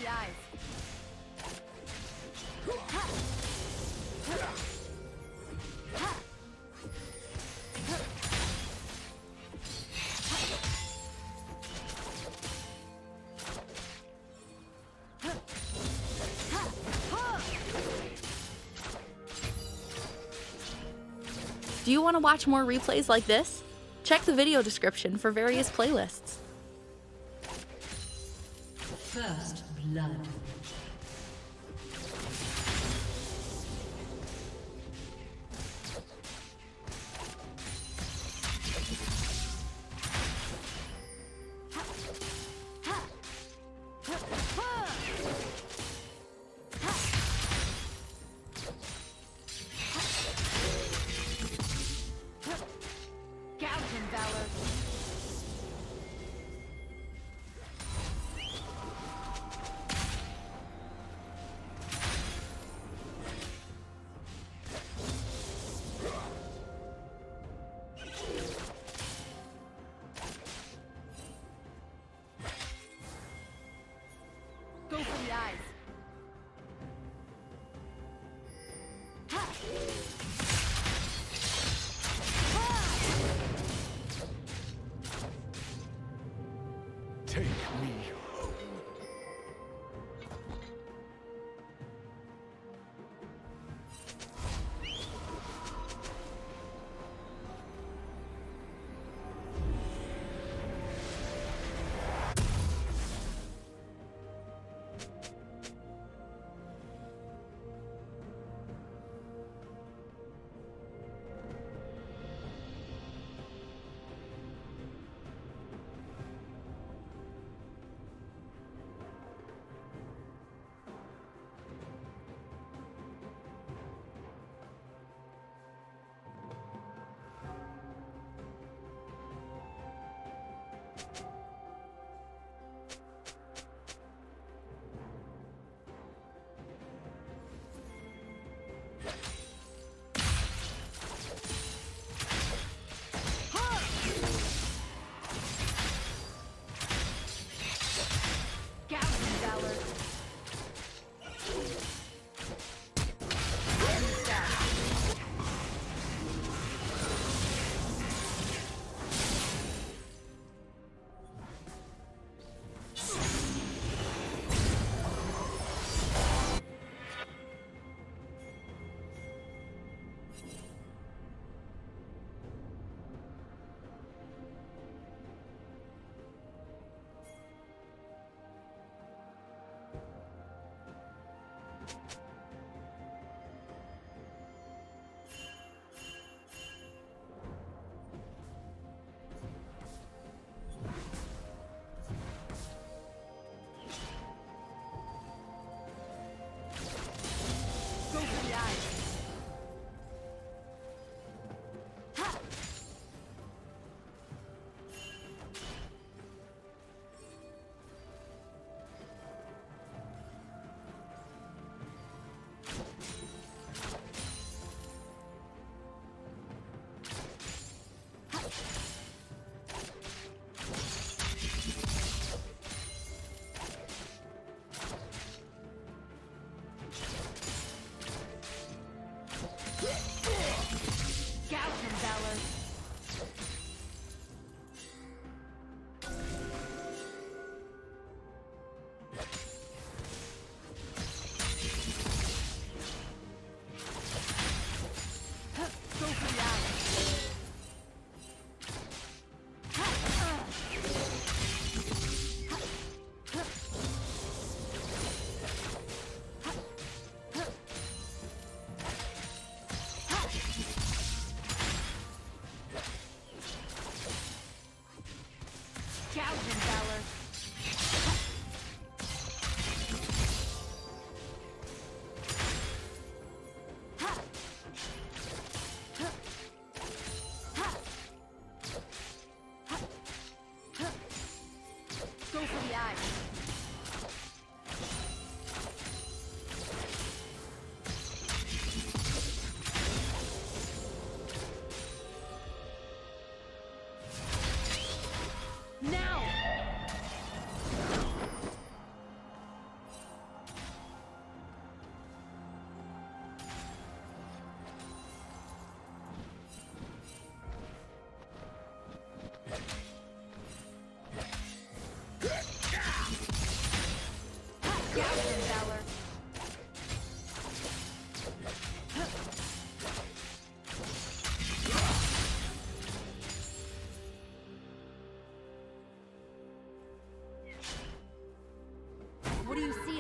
the eyes. Do you want to watch more replays like this? Check the video description for various playlists. First blood. Go for the eyes. Take me home.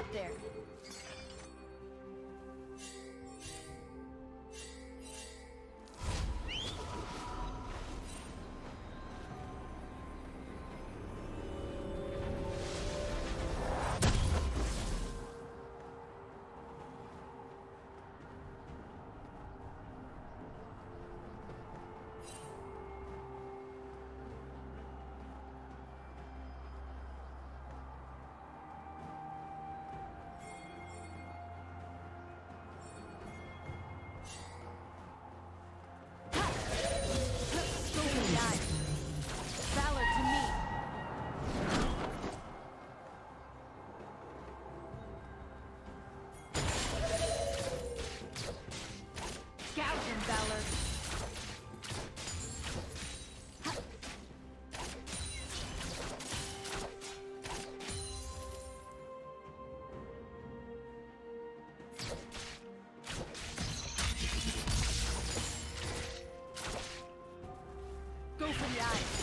up there. Go for the eyes.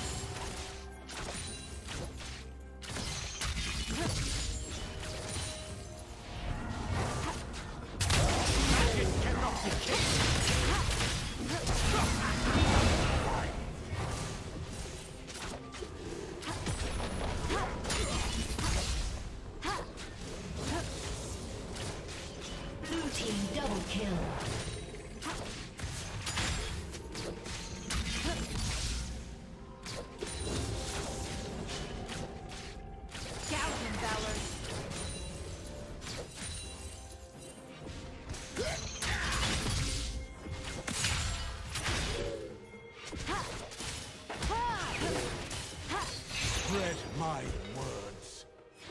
Blue team double kill. Spread my words.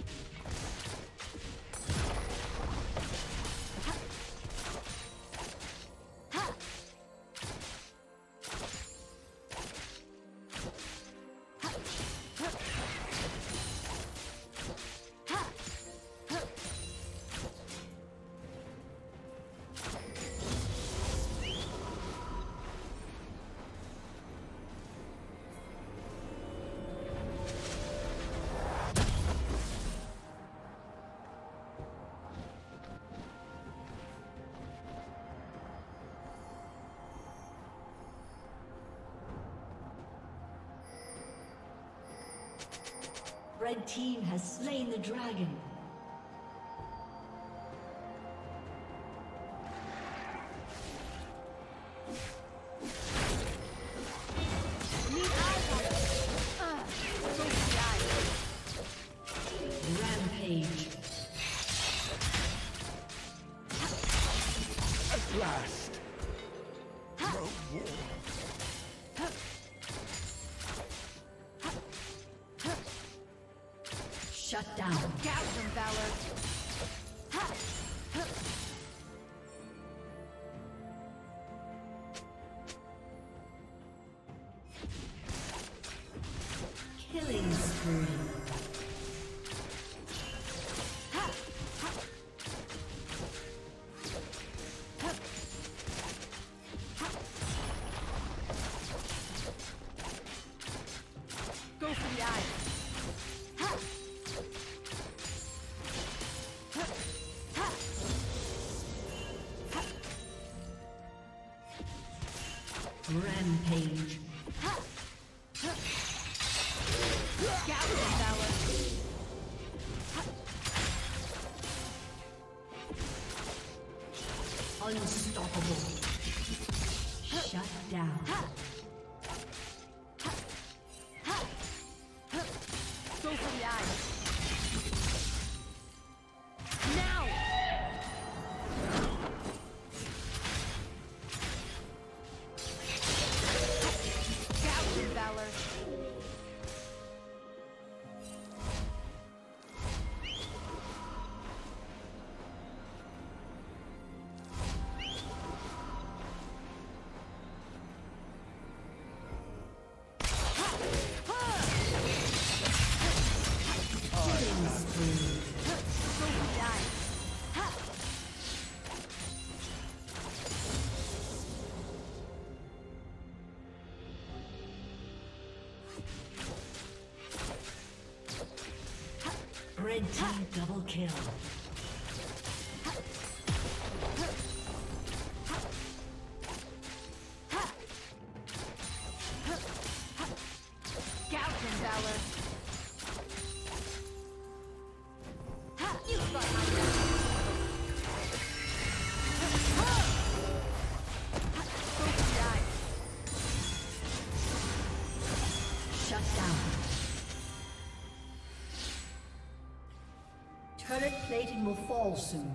Red team has slain the dragon. Rampage. At last. No war. Shut down. Gouge them, Valor. Killing spree. Go for the eyes. Rampage. Gouge them, Valor. Unstoppable. Shut down. Go for the eyes. Now! Gouge them, Valor. Red team double kill. valor. You've got my back. Go for the eye. Shut down. Turret plating will fall soon.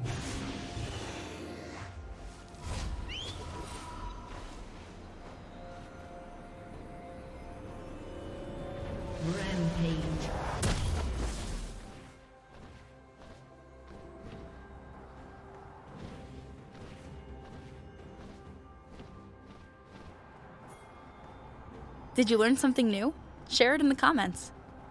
Rampage. Did you learn something new? Share it in the comments.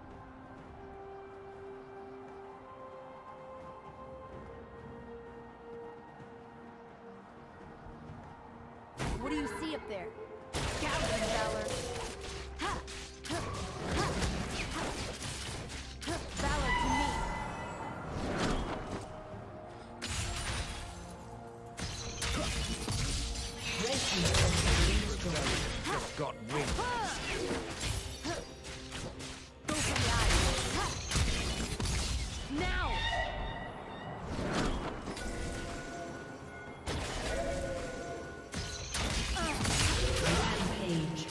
What do you see up there? Gouging valor. Ha! Ha! Ha! Ha! Ha! Valor to me. Red team Just got wind. Go for the eye. Ha! Now! Rampage.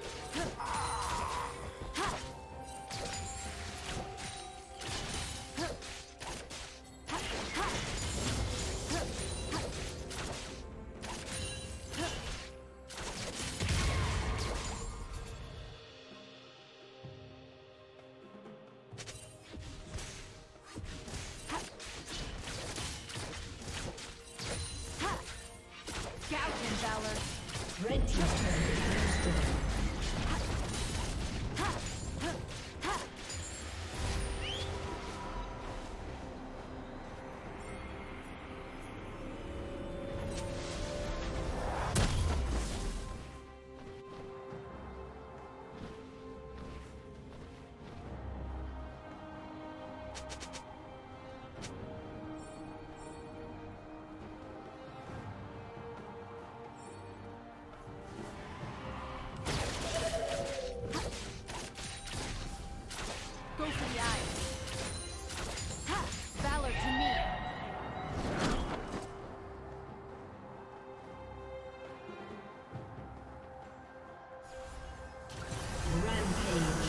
Gouging valor. Red team's turret has been destroyed. Go for the eye. Ha! Valor to me. Rampage.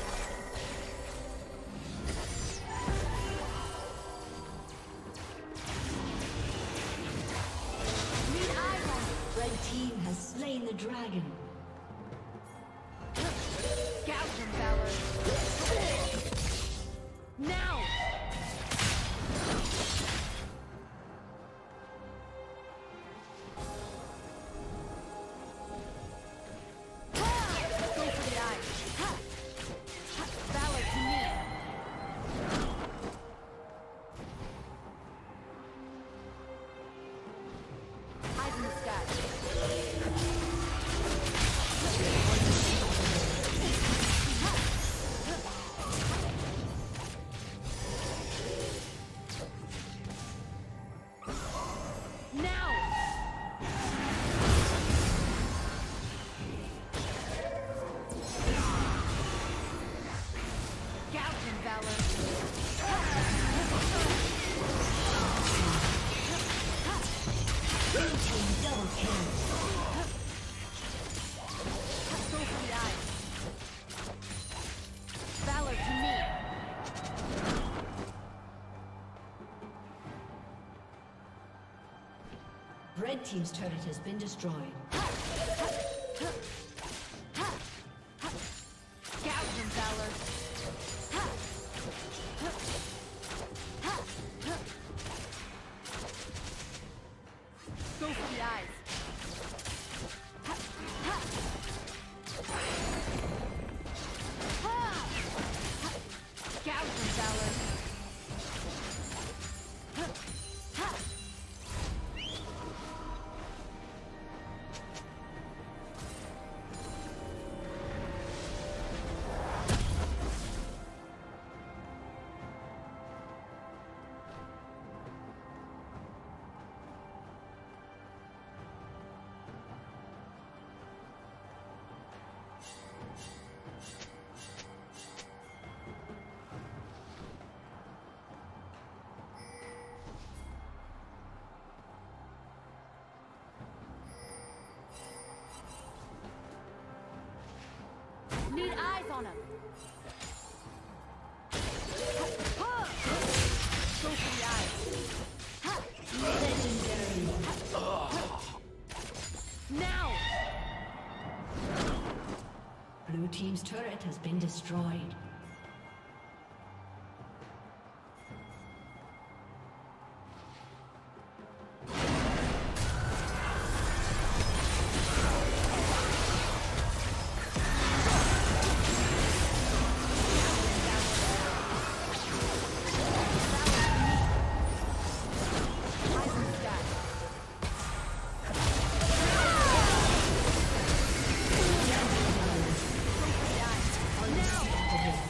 Need eye on. Red team has slain the dragon. Gouging valor. Now! Ha! Go for the eye. Ha! Ha! Valor to me. Eyes in the sky. Now! Gouging valor. Blue team double kill. Go for the eye. Valor to me. Red team's turret has been destroyed. Gouging valor. Go for the eyes. Gouging valor. eyes on him. Go for the eyes. Legendary. Now. Blue team's turret has been destroyed. Unstoppable.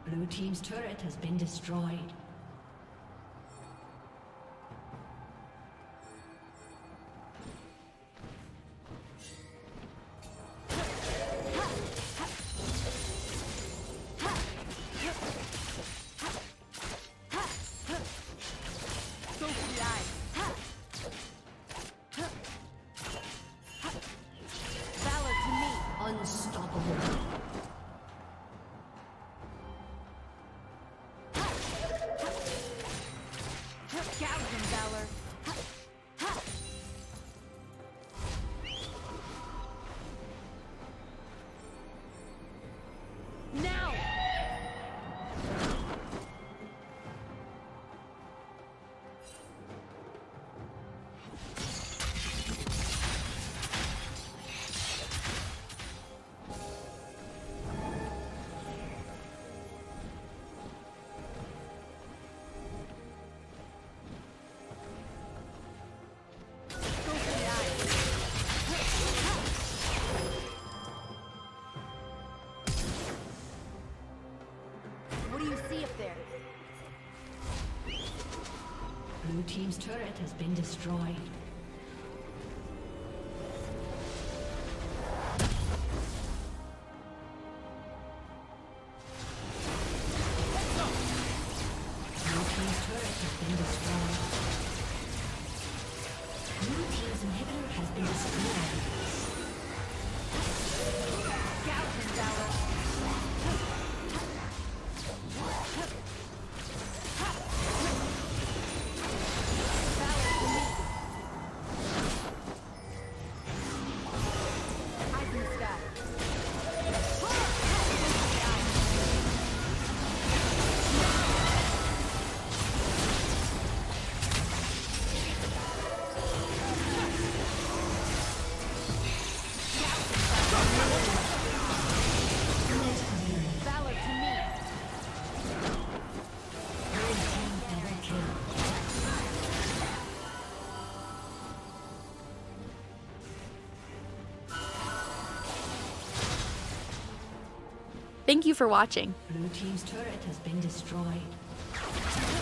Blue team's turret has been destroyed. Blue team's turret has been destroyed. Blue team's turret has been destroyed. Blue team's inhibitor has been destroyed. Gouge Valor. Thank you for watching. Blue team's turret has been destroyed.